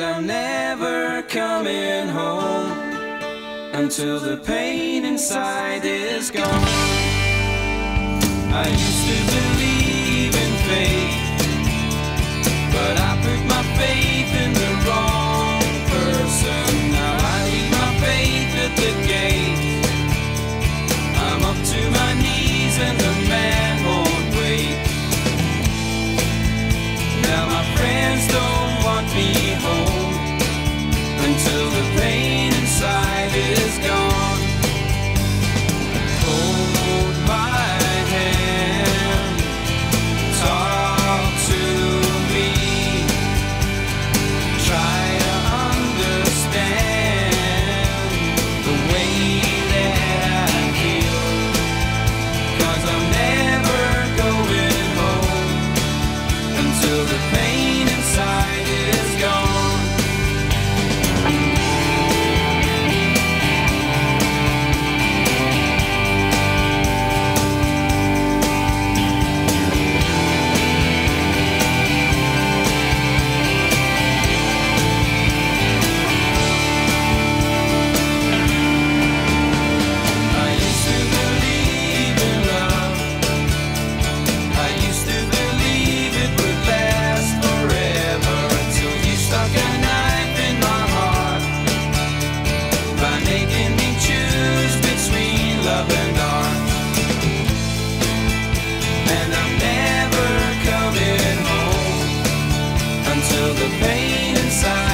I'm never coming home until the pain inside is gone. I used to believe in fate, but I put my faith in the wrong person. Now I leave my faith at the gate. I'm up to my knees and the man won't wait. Now my friends don't want me home until the pain inside is gone. Hold my hand, talk to me, try to understand the way that I feel, 'cause I'm never going home until the pain inside is gone. I used to believe in love. I used to believe it would last forever, until you stuck a knife in my heart by making me choose between love and art. And I'm never coming home until the pain inside